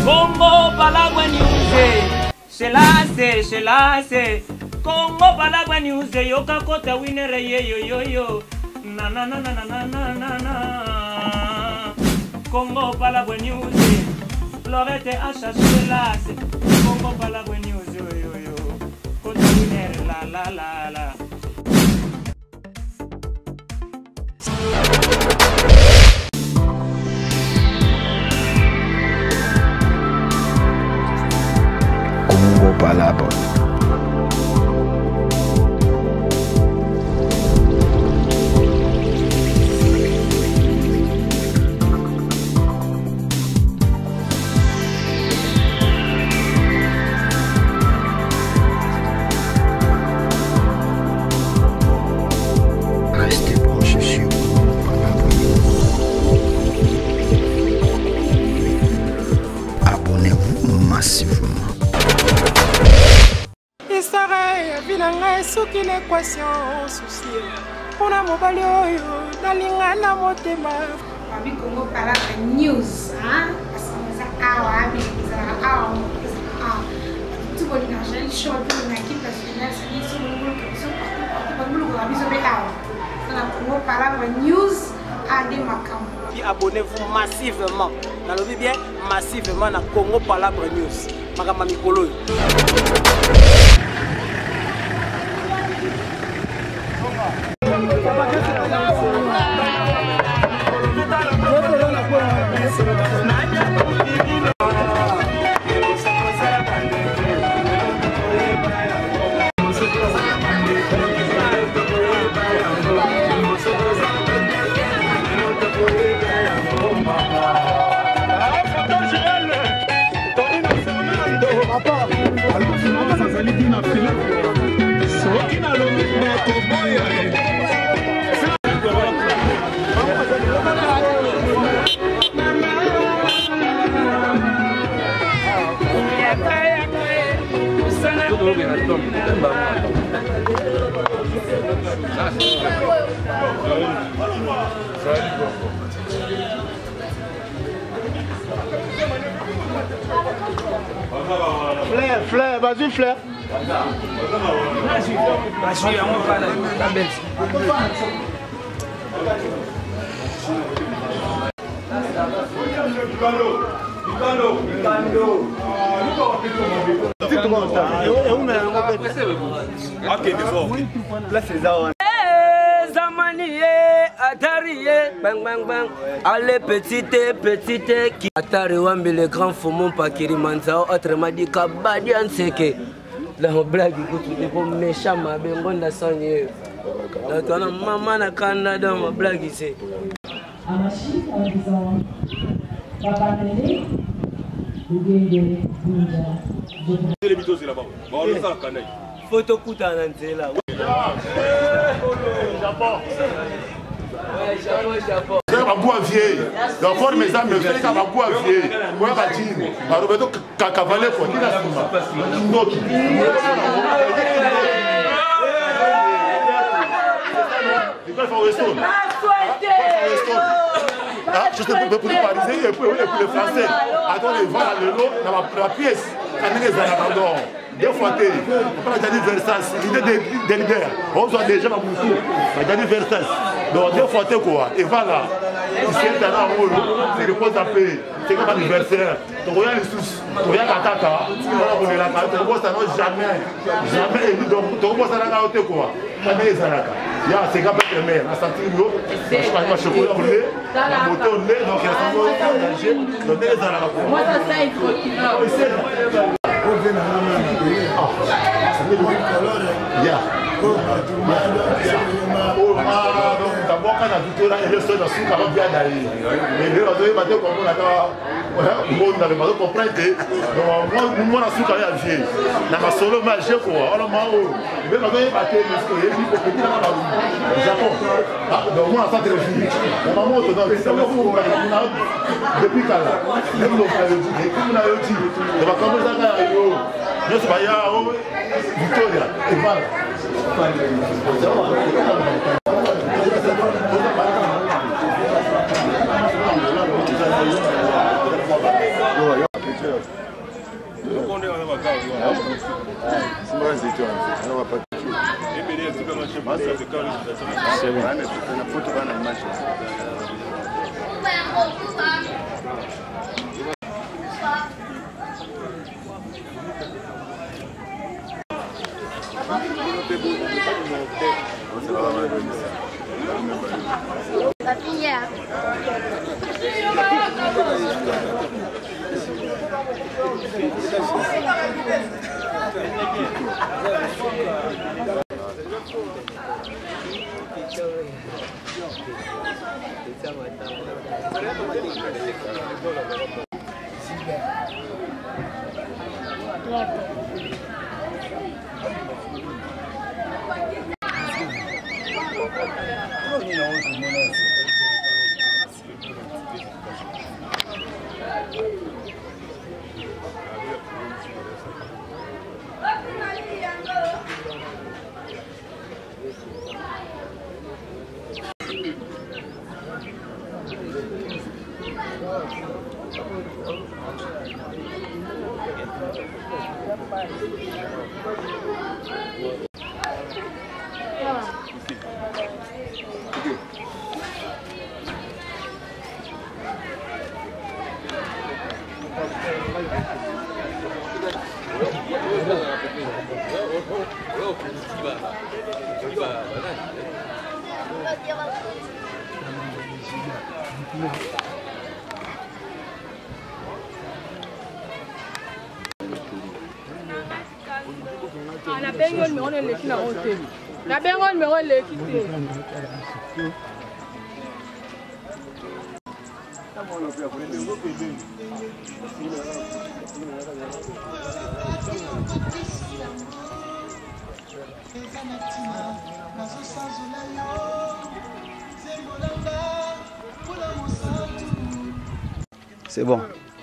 Congo Palagua News. C'est là, c'est Congo Palagua News. Yoka kota winner yo. Na na na na na na na na. Congo Palagua News. Florette Acha c'est là, c'est Congo Palagua News yo. Kota winner la. Congo Palagua. Restez branchés sur Congo Palagua. Abonnez-vous massivement. Israël binanga soki l'équation souci pour la mobile oyo nalinga na motema Ami Congo Palagua News parce que ça awa tout bon argent show pour une équipe nationale c'est sur le groupe qui sont partout pour le amis sur awa na Congo Palagua News a des makambo. Puis abonnez-vous massivement dans le bien massivement na Congo Palagua News makama mikolo. Flair, vas-y Flair. Allez petite qui Atari Wambi le grand Fomon Pakiri Manzao autrement dit Kabadi Anseke la blague écoute comme méchant ma bengonda sonye la toi maman na Canada ma blague ici Amashi en disant Papa Nene Bugende Bunja Les vidéos c'est là-bas. Bon, on ça la photo kuta nanzela Japon Babou à vieille. Donc, for mes amis, je vais à Babou à vieille. Moi, je vais dire, Roberto Cavalet, pour qui la Notre. Je sais pas pour les Parisiens et pour les Français. Attends, les vents à l'eau, dans la pièce, quand les Arabes deux fois, on a dit Versace, l'idée des leaders. On doit déjà ma bouche. On a dit Versace. Donc, deux fois, quoi. Et voilà. Ici, il y a un rôle. C'est le poste à payer. C'est comme un anniversaire. Donc, regarde les sous. Regarde la tata. On est là. Donc, ça n'a jamais élu. Donc, ça n'a pas été quoi. Jamais les Arabes. Il y a ces gars qui sont mères. La santé, je sais pas, je suis chocolat au lait. La moto au lait. Donc, il y a un peu de danger. Donc, les Arabes. Moi ça ça il faut d'abord quand on a vu que la suite va bien d'aller. Mais les autres ils vont comprendre que monde n'avait pas compris que moi la suite allait à vie. Na ma solo ma j'ai quoi. Alors moi mais ma vie battait parce que il faut que dans le Japon. Donc moi ça très fini. La maman te donne ça depuis quand là. Même le frère dit comme on a dit. On va commencer à yo. Je sais pas ya Victoria et voilà. La bengo numéro de l'équipe na hôtel. La bengo numéro de l'équipe. C'est bon.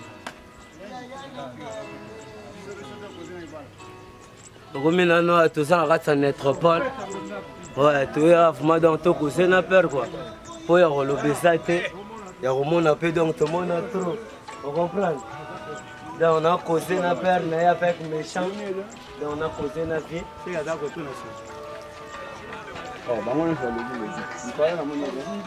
Comme nous tout ça en métropole, ouais, tu es vraiment dans ton cousin n'a peur quoi. Pour y avoir l'obésité, il y a vraiment un peu donc tout le monde a trop. Vous comprenez? Donc on a causé n'a peur, mais avec méchant, donc on a causé n'a vie. C'est à d'accord tout ça. Oh, bah moi on fait le il paraît la monnaie.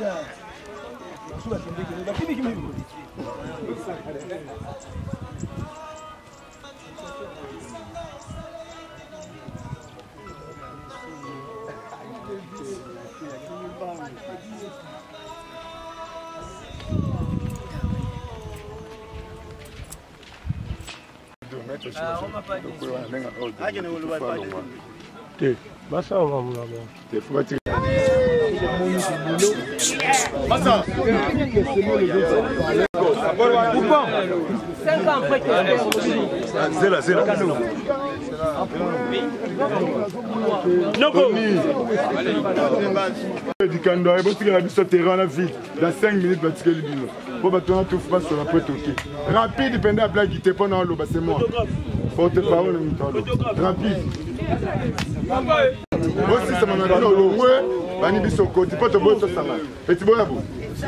Dans 5 minutes, rapide, pendant la blague, il pendant l'eau, c'est moi. Porte-parole, rapide. Aussi, ça m'a dit, ouais, Bani Bissoko, tu peux te boire ça. Petit boyabo.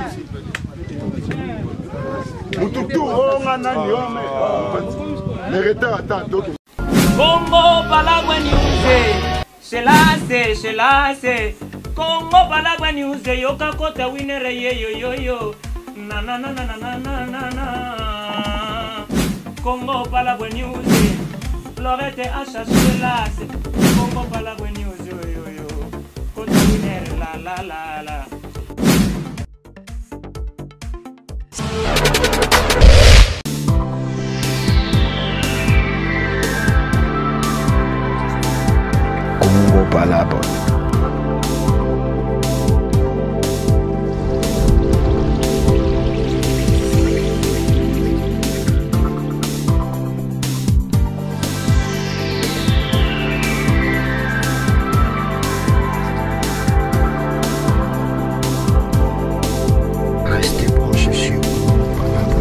Moutou, oh, manani, oh, mais. Les retards, attends, Congo Palagua News, c'est là, c'est Congo Palagua News, yoka kota winere yo, na na na na na na na na. Congo Palagua News, Florette Acha c'est Congo Palagua News, yo, kota winere la. Congo Palabra. Restez branchés sur Congo Palabra.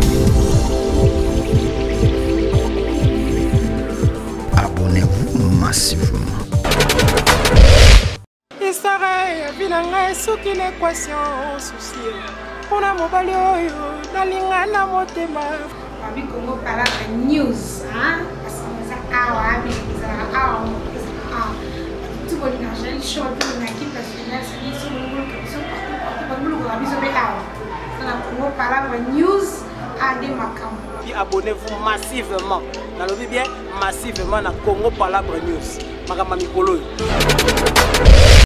Abonnez-vous massivement. Histoire binanga soki l'équation souci. Pona mobali oyo nalinga na motema. babi Congo Palabre News parce que ça tout le monde a chaud pour une équipe nationale c'est sur le monde qui sont partout le monde a mis sur Congo Palabre News à des macames. Abonnez-vous massivement. Nalobi bien massivement na Congo Palabre News. Makama mikolo.